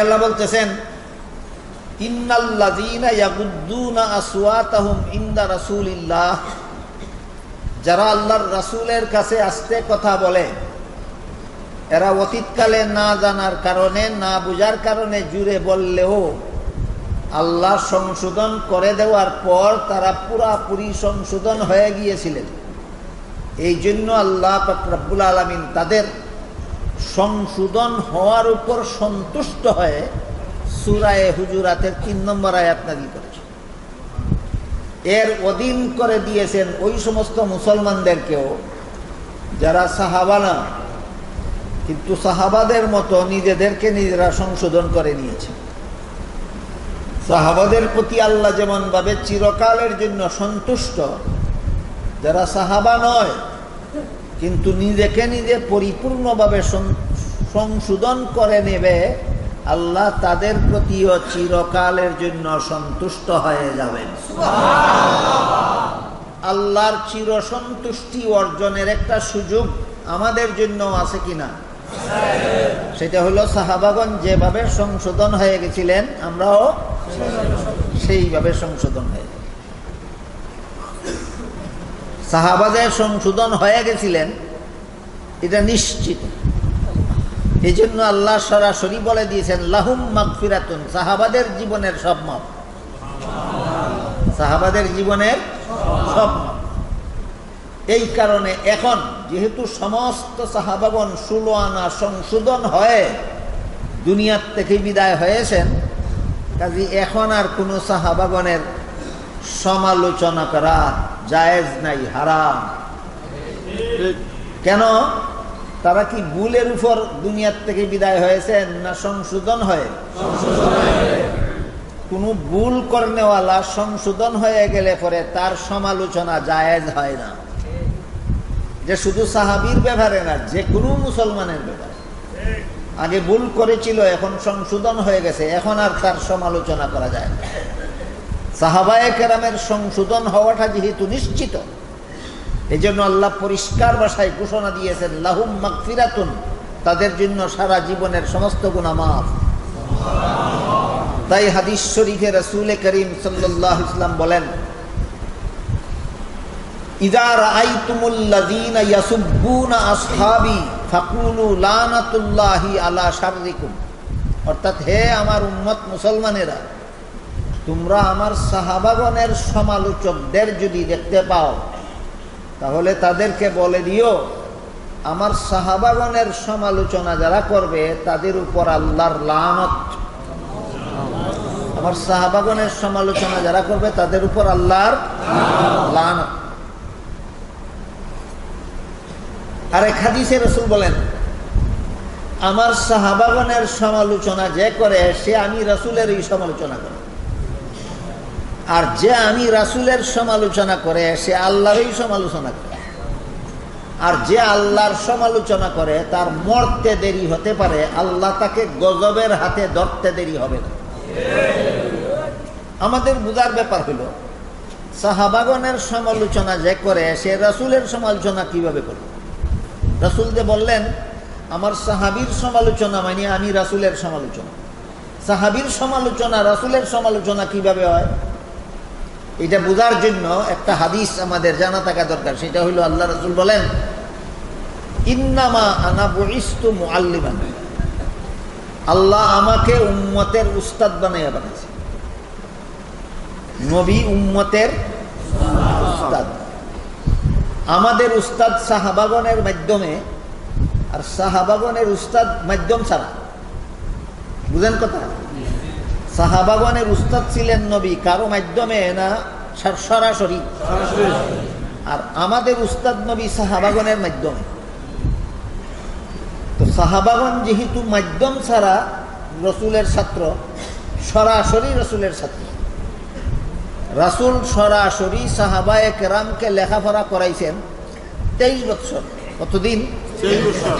আল্লাহ বলতেছেন ইন্নাল্লাযীনা ইয়াগুদ্দুনা আসওয়াতাহুম ইনদা রাসূলিল্লাহ, যারা আল্লাহর রাসূলের কাছে আস্তে কথা বলে এরা অতীতকালে না জানার কারণে না বুঝার কারণে জুড়ে বললেও আল্লাহ সংশোধন করে দেওয়ার পর তারা পুরাপুরি সংশোধন হয়ে গিয়েছিলেন। এই জন্য আল্লাহ পাক রব্বুল আলামিন তাদের সংশোধন হওয়ার উপর সন্তুষ্ট হয়ে সূরা হুজুরাতের ৩ নম্বর আয়াত নাযিল করেছেন। এর অধীন করে দিয়েছেন ওই সমস্ত মুসলমানদেরকেও যারা সাহাবা না, কিন্তু সাহাবাদের মতো নিজেদেরকে নিজেরা সংশোধন করে নিয়েছে। সাহাবাদের প্রতি আল্লাহ যেমন ভাবে চিরকালের জন্য সন্তুষ্ট, যারা সাহাবা নয় কিন্তু নিজেকে নিজে পরিপূর্ণভাবে সংশোধন করে নেবে, আল্লাহ তাদের প্রতিও চিরকালের জন্য সন্তুষ্ট হয়ে যাবেন। আল্লাহর চির সন্তুষ্টি অর্জনের একটা সুযোগ আমাদের জন্য আছে কিনা? সেটা হলো সাহাবাগণ যেভাবে সংশোধন হয়ে গেছিলেন আমরাও সেইভাবে সংশোধন হয়ে যাব। সাহাবাদের সংশোধন হয়ে গেছিলেন এটা নিশ্চিত। এই জন্য আল্লাহ সরাসরি বলে দিয়েছেন লাহুম মাগফিরাতুন, সাহাবাদের জীবনের সব মাপ, সাহাবাদের জীবনের সব মাপ। এই কারণে এখন যেহেতু সমস্ত সাহাবাগণ 16 আনা সংশোধন হয়ে দুনিয়ার থেকে বিদায় হয়েছেন, কাজে এখন আর কোনো সাহাবাগণের সমালোচনা করা জায়েজ নাই, হারাম। কেন? তারা কি ভুলের উপর দুনিয়ার থেকে বিদায় হয়েছেন না সংশোধন হয়ে? কোনো ভুল করনেওয়ালা সংশোধন হয়ে গেলে পরে তার সমালোচনা জায়েজ হয় না। যে শুধু সাহাবীর ব্যাপারে না, যে কোনো মুসলমানের ব্যাপারে আগে ভুল করেছিল এখন সংশোধন হয়ে গেছে, এখন আর তার সমালোচনা করা যায় না। সাহাবায়ে কেরামের সংশোধন হওয়াটা যেহেতু নিশ্চিত, এই জন্য আল্লাহ পরিষ্কার ভাষায় ঘোষণা দিয়েছেন লাহুম মাগফিরাতুন, তাদের জন্য সারা জীবনের সমস্ত গুনাহ মাফ। তাই হাদিস শরীফে রাসূল করিম সাল্লাল্লাহু আলাইহি ওয়াসাল্লাম বলেন ইযা রাআইতুমুল্লাযীনা ইয়াসুব্বুনা আসহাবী ফাকুলু লানাতুল্লাহি আলা শাররিকুম, অর্থাৎ হে আমার উম্মত মুসলমানেরা, তোমরা আমার সাহাবাগণের সমালোচকদের যদি দেখতে পাও তাহলে তাদেরকে বলে দিও আমার সাহাবাগণের সমালোচনা যারা করবে তাদের উপর আল্লাহর লানত। আমার সাহাবাগণের সমালোচনা যারা করবে তাদের উপর আল্লাহর লানত। আর এক হাদিসে রাসূল বলেন আমার সাহাবাগণের সমালোচনা যে করে সে আমি রাসূলেরই সমালোচনা করে, আর যে আমি রাসূলের সমালোচনা করে সে আল্লাহরই সমালোচনা করে। আর যে আল্লাহর সমালোচনা করে তার মরতে দেরি হতে পারে, আল্লাহ তাকে গজবের হাতে ধরতে দেরি হবে না। আমাদের বুঝার ব্যাপার হলো সাহাবাগণের সমালোচনা যে করে সে রাসূলের সমালোচনা কিভাবে করবে? রাসূল যে বললেন আমার সাহাবীর সমালোচনা মানে আমি রাসূলের সমালোচনা, সাহাবীর সমালোচনা রাসূলের সমালোচনা কিভাবে হয় এটা বোঝার জন্য একটা হাদিস আমাদের জানা থাকা দরকার। সেটা হলো আল্লাহ রাসূল বলেন ইন্নামা আনা বুইস্তু মুআল্লিমান, আল্লাহ আমাকে উম্মতের উস্তাদ বানাইয়া বানাইছে। নবী উম্মতের উস্তাদ, আমাদের উস্তাদ সাহাবাগণের মাধ্যমে, আর সাহাবাগণের উস্তাদ মাধ্যম ছাড়া। বুঝেন কথা? সাহাবাগণের উস্তাদ ছিলেন নবী, কারো মাধ্যমে না সরাসরি, আর আমাদের উস্তাদ নবী সাহাবাগণের মাধ্যমে। তো সাহাবাগণ যেহেতু মাধ্যম ছাড়া রসুলের ছাত্র, সরাসরি রসুলের ছাত্র। রাসূল সরাসরি সাহাবায়ে কেরামকে লেখাপড়া করাইছেন 23 বছর। কতদিন? 23 বছর।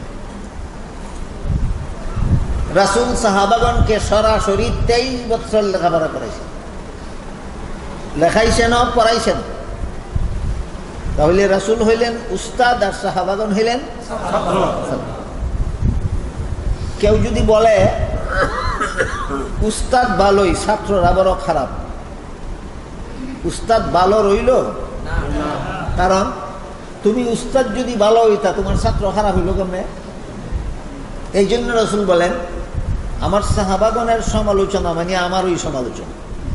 রাসূল সাহাবাগণকে সরাসরি 23 বছর লেখাপড়া করাইছেন, লেখাইছেন ও পড়াইছেন। তাহলে রাসূল হইলেন উস্তাদ আর সাহাবাগণ হইলেন ছাত্র। কেউ যদি বলে উস্তাদ ভালোই, ছাত্ররা বড় খারাপ। উস্তাদ ভালো রইল? কারণ তুমি উস্তাদ যদি ভালো হইতা, তোমার ছাত্র খারাপ হইল কেমনে? এই জন্য রাসূল বলেন, আমার সাহাবাগণের সমালোচনা মানে আমারই সমালোচনা।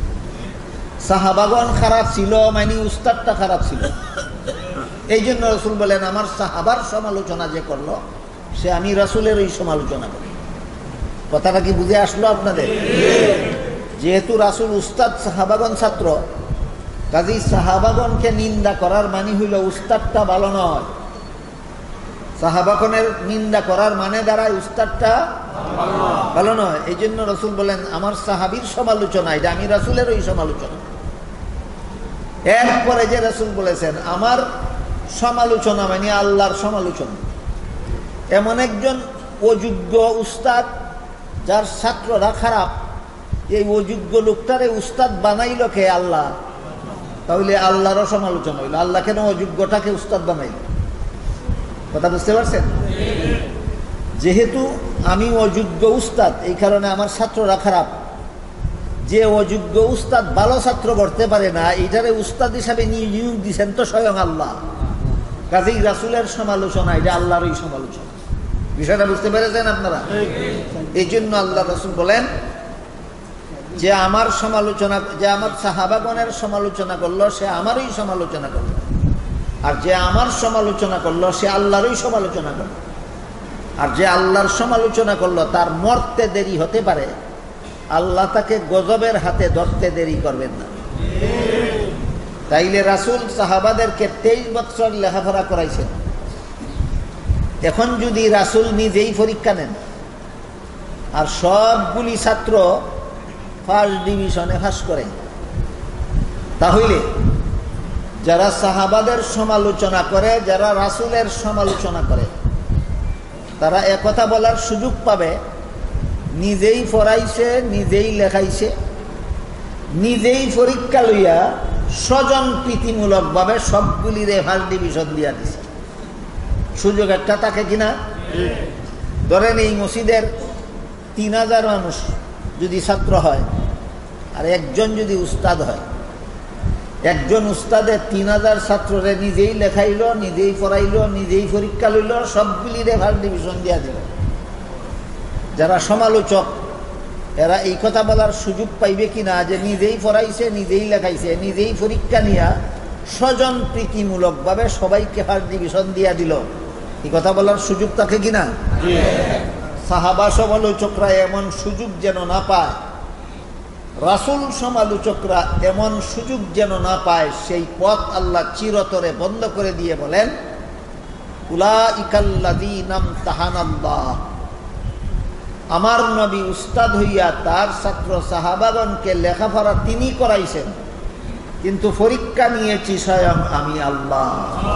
সাহাবাগণ খারাপ ছিল মানে উস্তাদটা খারাপ ছিল। এই জন্য রাসূল বলেন, আমার সাহাবার সমালোচনা যে করলো, সে আমি রাসূলের ওই সমালোচনা করি। কথাটা কি বুঝে আসলো আপনাদের? যেহেতু রাসূল উস্তাদ, সাহাবাগণ ছাত্র, কাজী সাহাবাগণকে নিন্দা করার মানে হইল উস্তাদটা ভালো নয়। সাহাবাগণের নিন্দা করার মানে দ্বারা উস্তাদটা ভালো নয়। এই জন্য রাসূল বলেন, আমার সাহাবীর সমালোচনা, এটা আমি রাসূলের ওই সমালোচনা। এরপরে যে রাসূল বলেছেন, আমার সমালোচনা মানে আল্লাহর সমালোচনা। এমন একজন অযোগ্য উস্তাদ যার ছাত্ররা খারাপ, এই অযোগ্য লোকটারে উস্তাদ বানাইল কে? আল্লাহ। তাহলে আল্লাহরও সমালোচনা হইল। আল্লাহ কেন অযোগ্যটাকে উস্তাদ বানাইল? কথা বুঝতে পারছেন? যেহেতু আমি অযোগ্য উস্তাদ, এই কারণে আমার ছাত্ররা খারাপ। যে অযোগ্য উস্তাদ ভালো ছাত্র করতে পারে না, এইটারে উস্তাদ হিসাবে নিয়োগ দিচ্ছেন তো স্বয়ং আল্লাহ। কাজেই রাসূলের সমালোচনা এটা আল্লাহরই সমালোচনা। বিষয়টা বুঝতে পেরেছেন আপনারা? এই জন্য আল্লাহ রাসূল বলেন যে আমার সমালোচনা, যে আমার সাহাবাগণের সমালোচনা করলো, সে আমারই সমালোচনা করলো। আর যে আমার সমালোচনা করলো, সে আল্লাহরই সমালোচনা করলো। আর যে আল্লাহর সমালোচনা করলো, তার মরতে দেরি হতে পারে, আল্লাহ তাকে গজবের হাতে ধরতে দেরি করবেন না। তাইলে রাসূল সাহাবাদেরকে 23 বছর লেখাপড়া করাইছেন। এখন যদি রাসূল নিজেই পরীক্ষা নেন আর সবগুলি ছাত্র ফার্স্ট ডিভিশনে পাস করে, তাহলে যারা সাহাবাদের সমালোচনা করে, যারা রাসূলের সমালোচনা করে, তারা একথা বলার সুযোগ পাবে, নিজেই পড়াইছে, নিজেই লেখাইছে, নিজেই পরীক্ষা লইয়া স্বজন প্রীতিমূলকভাবে সবগুলিরে ফার্স্ট ডিভিশন দিয়া দিছে। সুযোগ একটা থাকে কিনা? ধরেন এই মসজিদের 3000 মানুষ যদি ছাত্র হয়, আর একজন যদি উস্তাদ হয়, একজন উস্তাদের 3000 ছাত্ররে নিজেই লেখাইল, নিজেই পড়াইল, নিজেই পরীক্ষা লইল, সবগুলিরে ফার্স্ট ডিভিশন দিয়া দিল। যারা সমালোচক, এরা এই কথা বলার সুযোগ পাইবে কিনা যে নিজেই পড়াইছে, নিজেই লেখাইছে, নিজেই পরীক্ষা নিয়া স্বজন প্রীতিমূলকভাবে সবাইকে ফার্স্ট ডিভিশন দিয়া দিল? এই কথা বলার সুযোগ থাকে কিনা? সাহাবা সমালোচকরা এমন সুযোগ যেন না পায়, রাসূল সমালোচকরা এমন সুযোগ যেন না পায়, সেই পথ আল্লাহ চিরতরে বন্ধ করে দিয়ে বলেন, উলাইকাল্লাযীনা ইমতাহানাল্লাহ। আমার নবী উস্তাদ হইয়া তার ছাত্র সাহাবাগণকে লেখাপড়া তিনি করাইছেন, কিন্তু পরীক্ষা নিয়েছি স্বয়ং আমি আল্লাহ।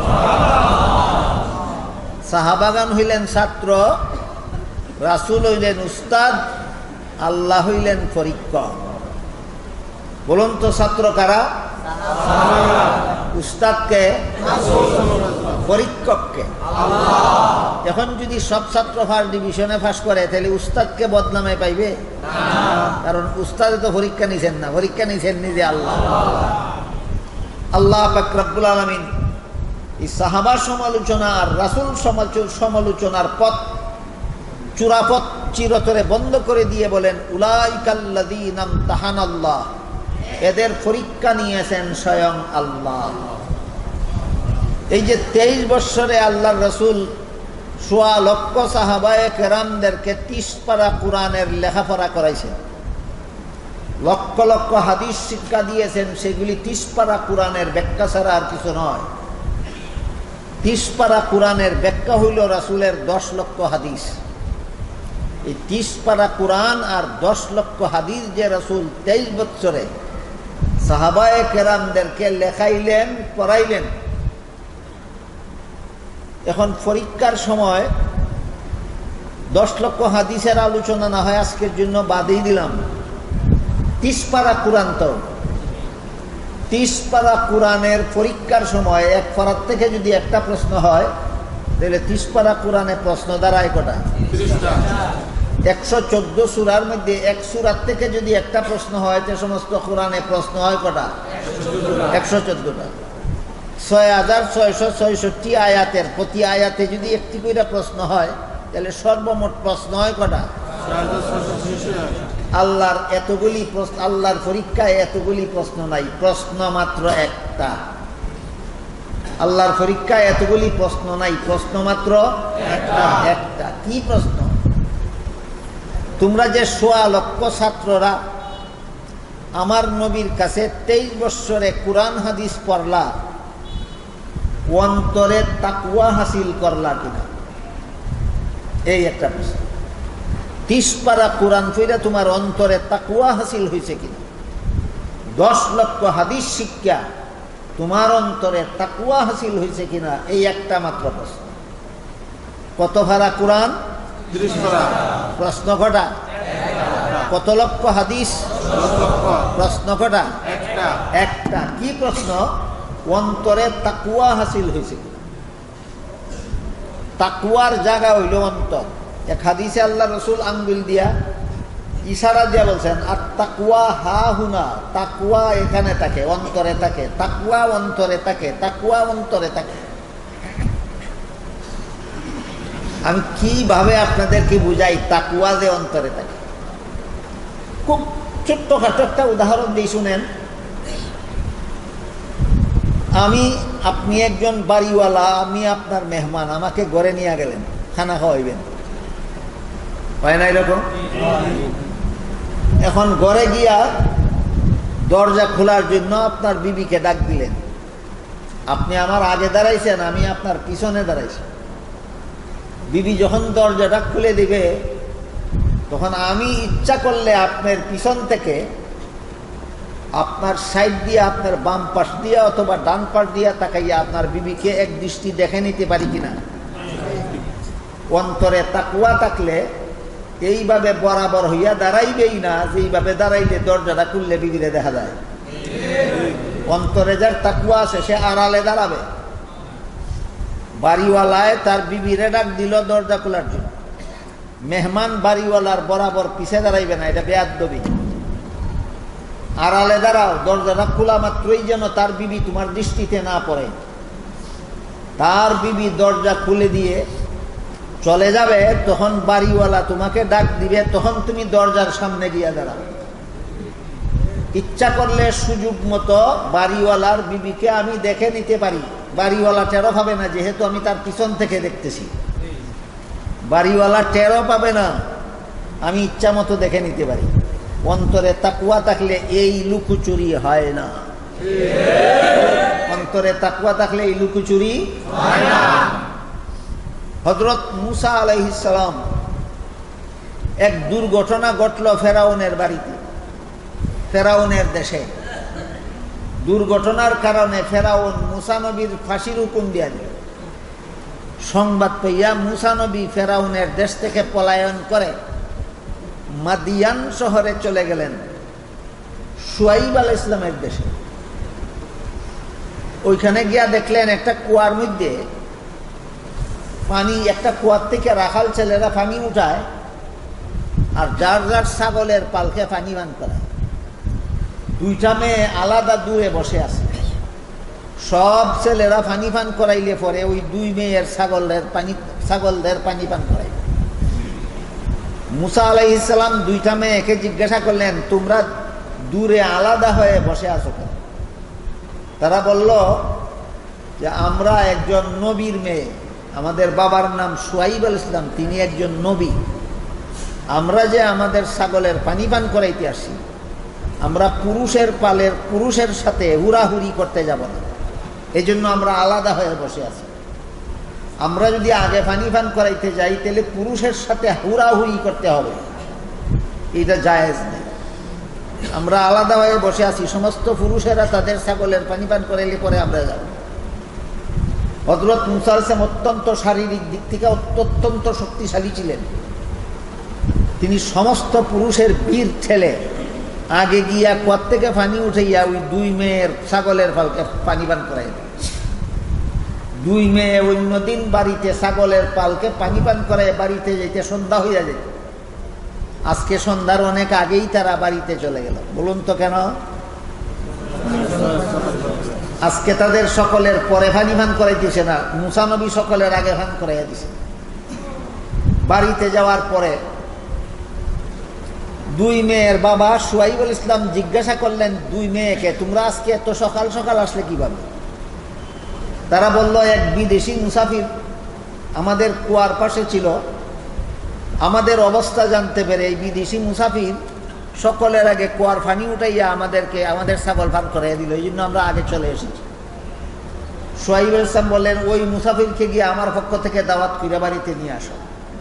সাহাবাগণ হইলেন ছাত্র, রাসূল হইলেন উস্তাদ, আল্লাহ হইলেন পরীক্ষক। বলুন তো ছাত্র কারা? উস্তাদকে, পরীক্ষককে। এখন যদি সব ছাত্র ফার্স্ট ডিভিশনে পাস করে, তাহলে উস্তাদকে বদনামে পাইবে? কারণ উস্তাদে তো পরীক্ষা নিছেন না, পরীক্ষা নিছেন নিজে আল্লাহ। আল্লাহ পাক রব্বুল আলামিন এই সাহাবা সমালোচনা আর রাসূল সমালোচনার পথ, চূড়াপথ চিরতরে বন্ধ করে দিয়ে বলেন, উলাইকাল্লাযীনা ইমতাহানাল্লাহ। এদের পরীক্ষা নিয়েছেন স্বয়ং আল্লাহ। এই যে 23 বৎসরে আল্লাহর রাসূল 1.25 লক্ষ সাহাবায়ে কেরামদেরকে 30 পারা কোরআনের লেখাপড়া করাইছেন, লক্ষ লক্ষ হাদিস শিক্ষা দিয়েছেন, সেগুলি 30 পারা কোরআনের ব্যাখ্যা ছাড়া আর কিছু নয়। 30 পারা কোরআনের ব্যাখ্যা হইল রাসূলের 10 লক্ষ হাদিস। এই 30 পারা কোরআন আর 10 লক্ষ হাদিস যে রাসূল 23 বৎসরে সাহাবায়ে কেরামদেরকে লেখাইলেন, পড়াইলেন। এখন পরীক্ষার সময় 10 লক্ষ হাদিসের আলোচনা না হয় আজকের জন্য বাদেই দিলাম। 30 পারা কোরআন, তো 30 পারা কোরআনের পরীক্ষার সময় এক পারার থেকে যদি একটা প্রশ্ন হয়, তাহলে 30 পারা কোরআনে প্রশ্ন দাঁড়ায় কটা? 114 সূরার মধ্যে এক সূরা থেকে যদি একটা প্রশ্ন হয় তো সমস্ত কোরআনে প্রশ্ন হয় কটা? 114টা। 6666 আয়াতের প্রতি আয়াতে যদি একটি করে প্রশ্ন হয় তাহলে সর্বমোট প্রশ্ন হয় কটা? আল্লাহর এতগুলি প্রশ্ন, আল্লাহর পরীক্ষায় এতগুলি প্রশ্ন নাই, প্রশ্ন মাত্র একটা। আল্লাহর পরীক্ষায় এতগুলি প্রশ্ন নাই, প্রশ্ন মাত্র একটা। কি প্রশ্ন? তোমরা যে 1.25 লক্ষ ছাত্ররা আমার নবীর কাছে 23 বৎসরে কোরআন হাদিস পড়লা, অন্তরে তাকওয়া হাসিল করলা কিনা? এই একটা প্রশ্ন। 30 পারা কোরআন পড়ে তোমার অন্তরে তাকওয়া হাসিল হয়েছে কিনা? 10 লক্ষ হাদিস শিক্ষা তোমার অন্তরে তাকওয়া হাসিল হয়েছে কিনা? এই একটা মাত্র প্রশ্ন। কত পারা কোরআন? 30 পারা। প্রশ্ন কটা? কত লক্ষ হাদিস? প্রশ্ন কটা? একটা। কি প্রশ্ন? অন্তরে তাকওয়া হাসিল হয়েছে কিনা? তাকওয়ার জায়গা হইল অন্তর। এক হাদিসে আল্লাহ রসুল আঙ্গুল দিয়া ইশারা দিয়া বলছেন, আর তাকওয়া হা হুনা, তাকওয়া এখানে থাকে, অন্তরে থাকে। তাকওয়া অন্তরে থাকে, তাকওয়া অন্তরে থাকে। আমি কিভাবে আপনাদেরকে বুঝাই তাকওয়া যে অন্তরে থাকে? খুব ছোট্টখাটো একটা উদাহরণ দিয়ে শুনেন। আপনি একজন বাড়িওয়ালা, আমি আপনার মেহমান, আমাকে ঘরে নিয়ে গেলেন, খানা খাওয়াইবেন, হয় না এরকম? এখন ঘরে গিয়া দরজা খোলার জন্য আপনার বিবিকে ডাক দিলেন। আপনি আমার আগে দাঁড়াইছেন, আমি আপনার পিছনে দাঁড়াইছি। বিবি যখন দরজাটা খুলে দিবে তখন আমি ইচ্ছা করলে আপনার পিছন থেকে আপনার সাইড দিয়ে, আপনার বাম পাশ দিয়ে অথবা ডান পাশ দিয়ে তাকাইয়া আপনার বিবিকে এক দৃষ্টি দেখে নিতে পারি কিনা? অন্তরে তাকওয়া থাকলে এইভাবে বরাবর হইয়া দাঁড়াইবেই না, যেইভাবে দাঁড়াইলে দরজাটা খুললে বিবিরে দেখা যায়। অন্তরে যার তাকওয়া আছে সে আড়ালে দাঁড়াবে। বাড়িওয়ালায় তার বিবিরে ডাক দিল দরজা খোলার জন্য, মেহমান বাড়িওয়ালার বরাবর পিছে দাঁড়াইবে না, এটা বেয়াদবি। আড়ালে দাঁড়াও, দরজাটা খোলা মাত্রই যেন তার বিবি তোমার দৃষ্টিতে না পড়ে। তার বিবি দরজা খুলে দিয়ে চলে যাবে, তখন বাড়িওয়ালা তোমাকে ডাক দিবে, তখন তুমি দরজার সামনে গিয়ে দাঁড়াও। ইচ্ছা করলে সুযোগ মতো বাড়িওয়ালার বিবিকে আমি দেখে নিতে পারি, বাড়িওয়ালা টেরো পাবে না, যেহেতু আমি তার পিছন থেকে দেখতেছি। বাড়িওয়ালা টেরো পাবে না, আমি ইচ্ছা মতো দেখে নিতে পারি। অন্তরে তাকওয়া থাকলে এই লুকোচুরি হয় না। অন্তরে তাকওয়া থাকলে এই লুকোচুরি হয় না। হযরত মুসা আলাইহিস সালাম, এক দুর্ঘটনা ঘটল ফেরাউনের বাড়িতে, ফেরাউনের দেশে। দুর্ঘটনার কারণে ফেরাউন মুসা নবীর ফাঁসির হুকুম দিয়া দিল। সংবাদ পাইয়া মুসা নবী ফেরাউনের দেশ থেকে পলায়ন করে মাদিয়ান শহরে চলে গেলেন, শুআইব আলাইহিস সালামের দেশে। ওইখানে গিয়া দেখলেন একটা কুয়ার মধ্যে পানি, একটা কুয়ার থেকে রাখাল ছেলেরা পানি উঠায় আর যার যার ছাগলের পালকে পানি পান করায়। দুইটা মেয়ে আলাদা দূরে বসে আছে। সব ছেলেরা পানি পান করাইলে পরে ওই দুই মেয়ের ছাগলদের পানি পান করাই। মুসা আলাইহিস সালাম দুইটা মেয়েকে জিজ্ঞাসা করলেন, তোমরা দূরে আলাদা হয়ে বসে আছো কেন? তারা বলল যে আমরা একজন নবীর মেয়ে, আমাদের বাবার নাম শুআইব আলাইহিস সালাম, তিনি একজন নবী। আমরা যে আমাদের ছাগলের পানি পান করাইতে আসি, আমরা পুরুষের সাথে হুড়াহুড়ি করতে যাব না, এই জন্য আমরা আলাদা হয়ে বসে আছি। আমরা যদি আগে পানি পান করাইতে যাই তাহলে পুরুষের সাথে হুড়াহুড়ি করতে হবে, এটা জায়েজ নেই। আমরা আলাদা হয়ে বসে আছি, সমস্ত পুরুষেরা তাদের ছাগলের পানি পান করাইলে পরে আমরা যাব। হযরত মুসা আলাইহিস সালাম অত্যন্ত শারীরিক দিক থেকে অত্যন্ত শক্তিশালী ছিলেন। তিনি সমস্ত পুরুষের বীর ঠেলে আগে গিয়া কুয়ার থেকে পানি উঠাইয়া ওই দুই মেয়ের ছাগলের পালকে পানি পান করাই দেন। দুই মেয়ে অন্যদিন বাড়িতে ছাগলের পালকে পানি পান করায় বাড়িতে যেতে সন্ধ্যা হইয়া যেত। আজকে সন্ধ্যার অনেক আগেই তারা বাড়িতে চলে গেল। বলুন তো কেন? আজকে তাদের সকলের পরে পানি ভান করাইতেছে না, মুসা নবী সকলের আগে ভান করাইয়া দিছে। বাড়িতে যাওয়ার পরে দুই মেয়ের বাবা শুআইবুল ইসলাম জিজ্ঞাসা করলেন দুই মেয়েকে, তোমরা আজকে এত সকাল সকাল আসলে কিভাবে? তারা বলল, এক বিদেশি মুসাফির আমাদের কুয়ার পাশে ছিল, আমাদের অবস্থা জানতে পেরে এই বিদেশি মুসাফির সকলের আগে কুয়ার পানি উঠাইয়া আমাদেরকে আমাদের ছাগল পান করাইয়া দিল, এই জন্য আমরা আগে চলে এসেছি। শুআইবুল ইসলাম বললেন, ওই মুসাফিরকে গিয়ে আমার পক্ষ থেকে দাওয়াত করে বাড়িতে নিয়ে আসো।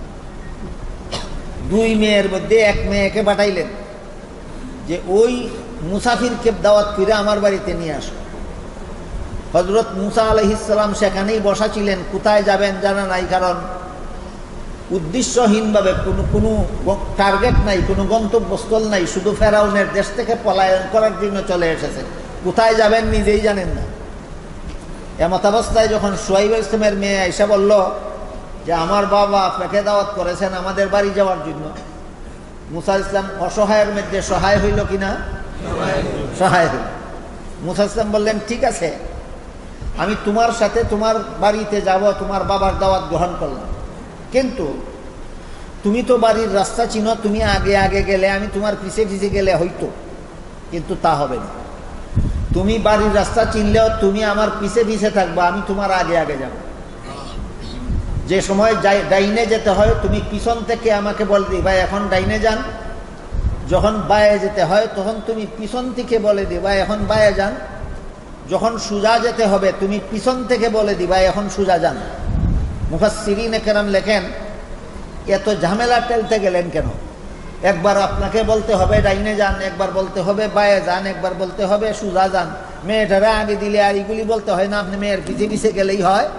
দুই মেয়ের মধ্যে এক মেয়েকে পাঠাইলেন যে ওই মুসাফিরকে দাওয়াত করে আমার বাড়িতে নিয়ে আসো। হযরত মুসা আলাইহিস সালাম সেখানেই বসা ছিলেন, কোথায় যাবেন জানা নাই, কারণ উদ্দেশ্যহীনভাবে কোনো টার্গেট নাই, কোনো গন্তব্যস্থল নাই, শুধু ফেরাউনের দেশ থেকে পলায়ন করার জন্য চলে এসেছেন। কোথায় যাবেন নিজেই জানেন না। এমত অবস্থায় যখন শুআইবুল ইসলামের মেয়ে আয়েশা বলল যে আমার বাবা আপনাকে দাওয়াত করেছেন আমাদের বাড়ি যাওয়ার জন্য, মুসা ইসলাম অসহায়ের মধ্যে সহায় হইল কিনা? সহায় হইল। মুসা ইসলাম বললেন, ঠিক আছে, আমি তোমার সাথে তোমার বাড়িতে যাব, তোমার বাবার দাওয়াত গ্রহণ করলাম, কিন্তু তুমি তো বাড়ির রাস্তা চিনো, তুমি আগে আগে গেলে আমি তোমার পিছে পিছে গেলে হইতো, কিন্তু তা হবে না। তুমি বাড়ির রাস্তা চিনলেও তুমি আমার পিছে পিছে থাকবা, আমি তোমার আগে আগে যাব। যে সময় ডাইনে যেতে হয় তুমি পিছন থেকে আমাকে বলে দিবা এখন ডাইনে যান, যখন বায়ে যেতে হয় তখন তুমি পিছন থেকে বলে দিবা এখন বায়ে যান, যখন সোজা যেতে হবে তুমি পিছন থেকে বলে দিবা এখন সোজা যান। মুফাসসিরিনে কেরাম লেখেন, এত ঝামেলা টেলতে গেলেন কেন? একবার আপনাকে বলতে হবে ডাইনে যান, একবার বলতে হবে বায়ে যান, একবার বলতে হবে সোজা যান। মেয়েটারা আগে দিলে আর এগুলি বলতে হয় না, আপনি মেয়ের পিছে পিছে গেলেই হয়।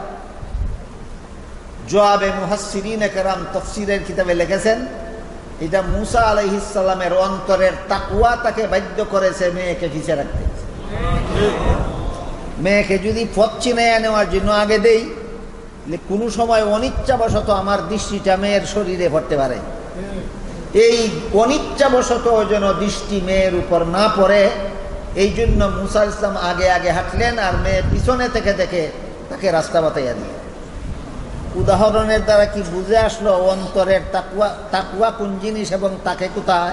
জওয়াবে মুফাসসিরিনে কেরাম তাফসীরের কিতাবে লিখেছেন, এটা মুসা আলাইহিস সালামের অন্তরের তাকওয়া তাকে বাধ্য করেছে মেয়েকে পিছে রাখতে। মেয়েকে যদি পথ চিনাইয়া নেওয়ার জন্য আগে দেই, কোনো সময় অনিচ্ছাবশত আমার দৃষ্টিটা মেয়ের শরীরে পড়তে পারে, এই অনিচ্ছাবশত যেন দৃষ্টি মেয়ের উপর না পড়ে, এই জন্য মুসা ইসলাম আগে আগে হাঁটলেন আর মেয়ে পিছনে থেকে দেখে তাকে রাস্তা বাতাইয়া দিয়ে। উদাহরণের দ্বারা কি বুঝে আসলো অন্তরের তাকওয়া কোন জিনিস এবং তাকে কোথায়?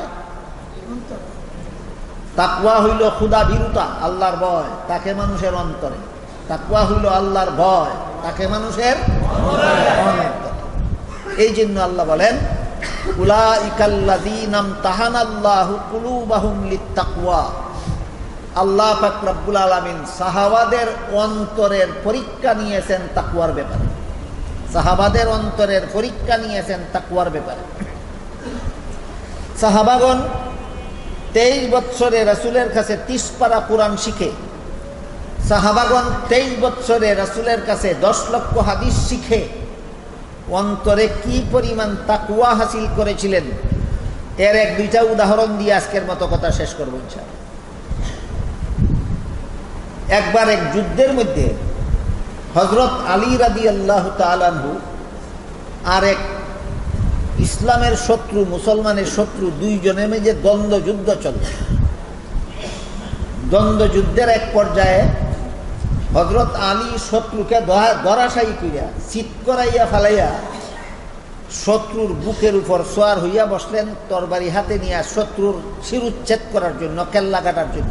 তাকওয়া হইল খুদা ভীরুতা, আল্লাহর ভয়, তাকে মানুষের অন্তরে। তাকওয়া হইল আল্লাহর ভয়, তাকে মানুষের অন্তরে। এই জন্য আল্লাহ বলেন, উলাইকাল্লাযীনা ইমতাহানাল্লাহু কুলুবাহুম লিত্তাকওয়া। আল্লাহ পাক রব্বুল আলামিন সাহাবাদের অন্তরের পরীক্ষা নিয়েছেন তাকওয়ার ব্যাপারে। সাহাবাদের অন্তরের পরীক্ষা নিয়েছেন তাকওয়ার ব্যাপারে। সাহাবাগণ 23 বৎসরে রাসূলের কাছে 30 পারা কোরআন শিখে, সাহাবাগণ 23 বৎসরে রাসূলের কাছে 10 লক্ষ হাদিস শিখে অন্তরে কি পরিমাণ তাকওয়া হাসিল করেছিলেন, এর এক দুইটা উদাহরণ দিয়ে আজকের মতো কথা শেষ করব ইনশাআল্লাহ। একবার এক যুদ্ধের মধ্যে হযরত আলী রাদিয়াল্লাহু তাআলা আনহু আর এক ইসলামের শত্রু মুসলমানের শত্রু দুইজনের মধ্যে দ্বন্দ্ব যুদ্ধ চলছে। দ্বন্দ্ব যুদ্ধের এক পর্যায়ে হযরত আলী শত্রুকে ধরাশায়ী করিয়া চিৎ করাইয়া ফেলাইয়া শত্রুর বুকের উপর সোয়ার হইয়া বসলেন, তরবারি হাতে নিয়ে শত্রুর শিরুচ্ছেদ করার জন্য, কেল্লা কাটার জন্য।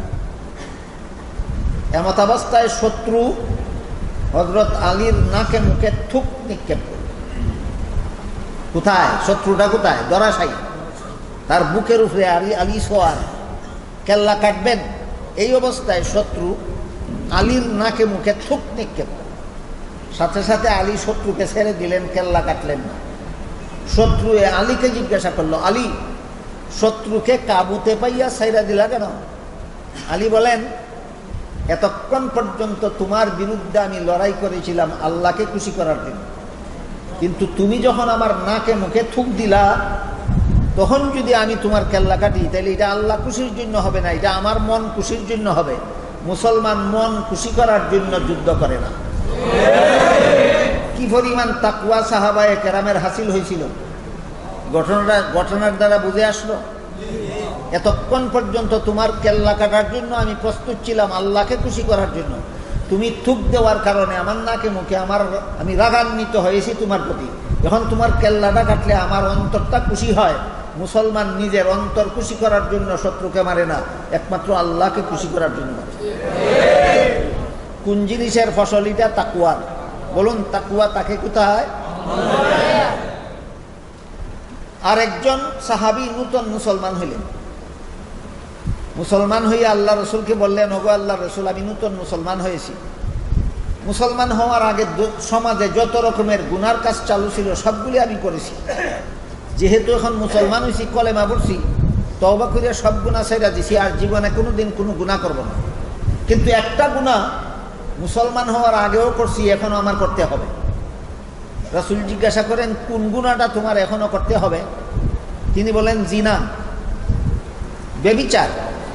এমত অবস্থায় শত্রু হযরত আলীর নাকে মুখে থুক নিক্ষেপ করল। কোথায়? শত্রুটা কোথায়? ধরাশায়ী, তার বুকের উপরে আলী সোয়ার, কেল্লা কাটবেন। এই অবস্থায় শত্রু আলীর নাকে মুখে থুক নিক্ষেপ করল। সাথে সাথে আলী শত্রুকে ছেড়ে দিলেন, কেল্লা কাটলেন না। শত্রু আলীকে জিজ্ঞাসা করলো, আলী, শত্রুকে কাবুতে পাইয়া ছাইরা দিলা কেন? আলী বলেন, এতক্ষণ পর্যন্ত তোমার বিরুদ্ধে আমি লড়াই করেছিলাম আল্লাহকে খুশি করার জন্য, কিন্তু তুমি যখন আমার নাকে মুখে থুক দিলা, তখন যদি আমি তোমার কেল্লা কাটি তাহলে এটা আল্লাহ খুশির জন্য হবে না, এটা আমার মন খুশির জন্য হবে। মুসলমান মন খুশি করার জন্য যুদ্ধ করে না। কি পরিমাণ তাকওয়া সাহাবায়ে কেরামের হাসিল হয়েছিল। ঘটনার দ্বারা বুঝে আসলো। এতক্ষণ পর্যন্ত তোমার কেল্লা কাটার জন্য আমি প্রস্তুত ছিলাম, আল্লাহকে খুশি করার জন্য। তুমি থুক দেওয়ার কারণে আমার নাকে মুখে আমি রাগান্বিত হয়েছি তোমার প্রতি। যখন তোমার কেল্লাটা কাটলে আমার অন্তরটা খুশি হয়। মুসলমান নিজের অন্তর খুশি করার জন্য শত্রুকে মারে না, একমাত্র আল্লাহকে খুশি করার জন্য মারে। কোন জিনিসের ফসলিটা? তাকওয়ার। বলুন, তাকওয়া তাকে কোথায়? আর একজন সাহাবী নূতন মুসলমান হইলেন। মুসলমান হইয়া আল্লাহ রসুলকে বললেন, ওগো আল্লাহ রসুল, আমি নূতন মুসলমান হয়েছি। মুসলমান হওয়ার আগে সমাজে যত রকমের গুনার কাজ চালু ছিল সবগুলি আমি করেছি। যেহেতু এখন মুসলমান হয়েছি, কলেমা পড়ছি, তওবা করে সব গুনাহ ছেড়ে দিছি, আর জীবনে কোনোদিন কোনো গুনাহ করব না। কিন্তু একটা গুনাহ মুসলমান হওয়ার আগেও করছি, এখনো আমার করতে হবে। রাসূল জিজ্ঞাসা করেন, কোন গুনাহটা তোমার এখনো করতে হবে? তিনি বলেন, জিনা, ব্যভিচার।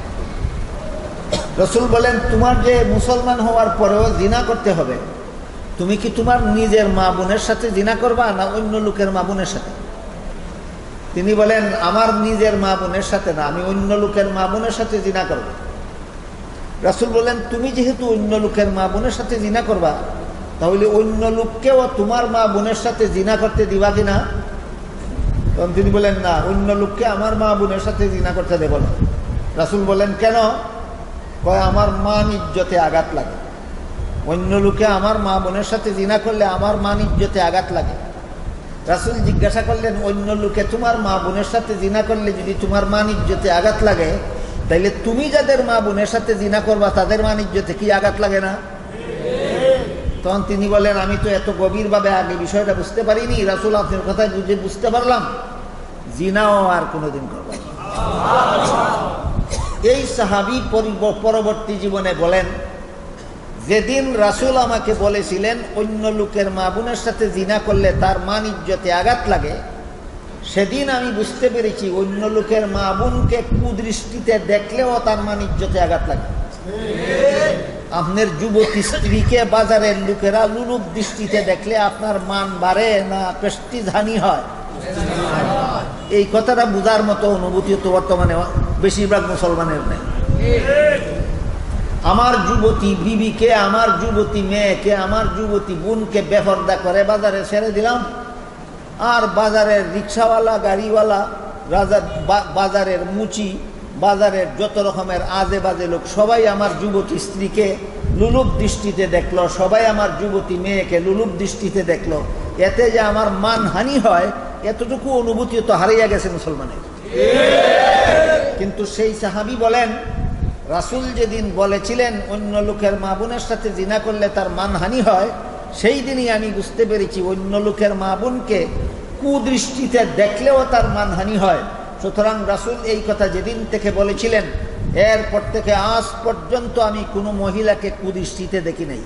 রাসূল বলেন, তোমার যে মুসলমান হওয়ার পরেও জিনা করতে হবে, তুমি কি তোমার নিজের মা বোনের সাথে জিনা করবা না অন্য লোকের মা বোনের সাথে? তিনি বলেন, আমার নিজের মা বোনের সাথে না, আমি অন্য লোকের মা বোনের সাথে জিনা করব। রাসূল বলেন, তুমি যেহেতু অন্য লোকের মা বোনের সাথে জিনা করবা, তাহলে অন্য লোককেও তোমার মা বোনের সাথে জিনা করতে দিবা কিনা? তখন তিনি বলেন, না, অন্য লোককে আমার মা বোনের সাথে জিনা করতে দেব না। রাসূল বলেন, কেন? কয়, আমার মান ইজ্জতে আঘাত লাগে। অন্য লোকে আমার মা বোনের সাথে জিনা করলে আমার মান ইজ্জতে আঘাত লাগে। রাসূল জিজ্ঞাসা করলেন, অন্য লোকে তোমার মা বোনের সাথে জিনা করলে যদি তোমার মান ইজ্জতে আঘাত লাগে, তাইলে তুমি যাদের মা বোনের সাথে জিনা করবা তাদের মান ইজ্জতে কি আঘাত লাগে না? তখন তিনি বলেন, আমি তো এত গভীরভাবে আগে বিষয়টা বুঝতে পারিনি। রাসূল, আপনার কথায় বুঝতে পারলাম, জিনাও আর কোনোদিন করব না। এই সাহাবী পরবর্তী জীবনে বলেন, যেদিন রাসূল আমাকে বলেছিলেন অন্য লোকের মা বোনের সাথে জিনা করলে তার মান ইজ্জতে আঘাত লাগে, সেদিন আমি বুঝতে পেরেছি অন্য লোকের মা বোনকে কুদৃষ্টিতে দেখলেও তার মান ইজ্জতে আঘাত লাগে। আপনার যুবতী স্ত্রীকে বাজারের লোকেরা লুলুপ দৃষ্টিতে দেখলে আপনার মান বাড়ে না প্রেস্টিজ হানি হয়? এই কথাটা বুঝার মতো অনুভূতি তো বর্তমানে বেশিরভাগ মুসলমানের নেই। আমার যুবতী বিবিকে, আমার যুবতী মেয়েকে, আমার যুবতী বোনকে বেপরদা করে বাজারে ছেড়ে দিলাম, আর বাজারের রিক্সাওয়ালা, গাড়িওয়ালা, বাজারের মুচি, বাজারের যত রকমের আজে বাজে লোক সবাই আমার যুবতী স্ত্রীকে লুলুপ দৃষ্টিতে দেখলো, সবাই আমার যুবতী মেয়েকে লুলুপ দৃষ্টিতে দেখলো। এতে যে আমার মানহানি হয়, এতটুকু অনুভূতি তো হারিয়ে গেছে মুসলমানের। কিন্তু সেই সাহাবী বলেন, রাসূল যেদিন বলেছিলেন অন্য লোকের মা বোনের সাথে জিনা করলে তার মানহানি হয়, সেই দিনই আমি বুঝতে পেরেছি অন্য লোকের মা বোনকে কুদৃষ্টিতে দেখলেও তার মানহানি হয়। সুতরাং রাসূল এই কথা যেদিন থেকে বলেছিলেন, এরপর থেকে আজ পর্যন্ত আমি কোনো মহিলাকে কুদৃষ্টিতে দেখি নাই।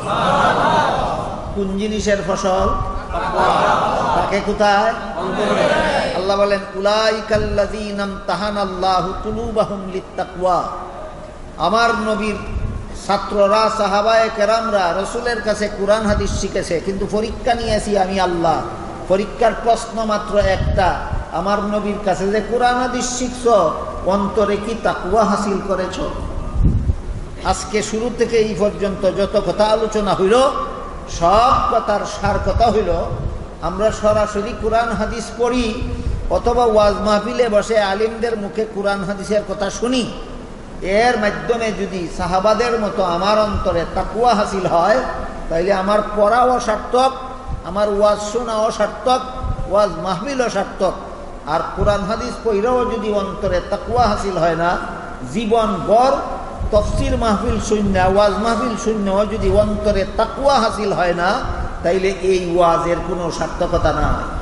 কোন জিনিসের ফসল? তাকে কোথায়? আল্লাহ বলেন, উলাইকাল্লাযীনা ইমতাহানাল্লাহু কুলুবাহুম লিত্তাকওয়া। আমার নবীর ছাত্ররা, সাহাবায়ে কেরামরা রাসূলের কাছে কোরআন হাদিস শিখেছে, কিন্তু পরীক্ষা নিয়েছি আমি আল্লাহ। পরীক্ষার প্রশ্ন মাত্র একটা, আমার নবীর কাছে যে কোরআন হাদিস শিখছো, অন্তরে কি তাকওয়া হাসিল করেছো? আজকে শুরু থেকে এই পর্যন্ত যত কথা আলোচনা হইল, সব কথার সার কথা হইল, আমরা সরাসরি কোরআন হাদিস পড়ি অথবা ওয়াজ মাহফিলে বসে আলিমদের মুখে কোরআন হাদিসের কথা শুনি। এর মাধ্যমে যদি সাহাবাদের মতো আমার অন্তরে তাকওয়া হাসিল হয়, তাইলে আমার পড়াও সার্থক, আমার ওয়াজ শোনাও সার্থক, ওয়াজ মাহফিলও সার্থক। আর কোরআন হাদিস পড়াও যদি অন্তরে তাকওয়া হাসিল হয় না, জীবন ভর তফসির মাহফিল শূন্য, ওয়াজ মাহফিল শূন্য, যদি অন্তরে তাকওয়া হাসিল হয় না, তাইলে এই ওয়াজের কোনো সার্থকতা না হয়।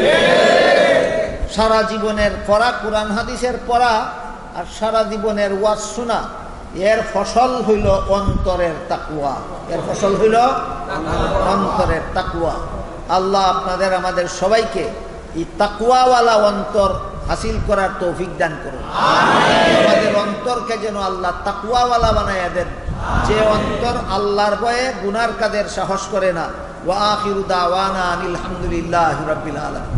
সারা জীবনের পড়া, কোরআন হাদিসের পড়া আর সারা জীবনের ওয়াজ শোনা, এর ফসল হইল অন্তরের তাকওয়া। এর ফসল হইল অন্তরের তাকওয়া। আল্লাহ আপনাদের আমাদের সবাইকে এই তাকওয়াওয়ালা অন্তর হাসিল করার তৌফিক দান করুন। আমাদের অন্তরকে যেন আল্লাহ তাকওয়াওয়ালা বানাইয়া দেন, যে অন্তর আল্লাহর ভয়ে গুনার কাজের সাহস করে না। ওয়া আখিরু দাওয়ানা আনিল হামদুলিল্লাহি রাব্বিল আলামিন।